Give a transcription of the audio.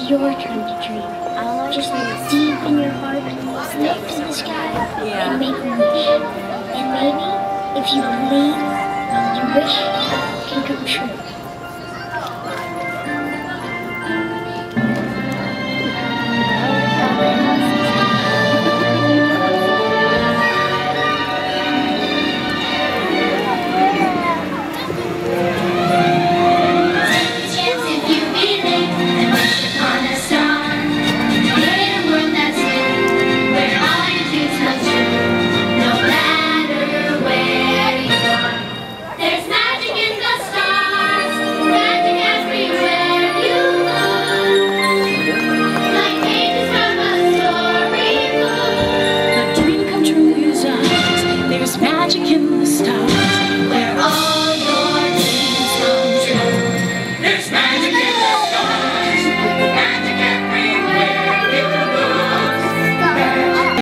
your turn to dream. Just look deep in your heart, look up to the sky, and make a wish. And maybe, if you believe, your wish can come true.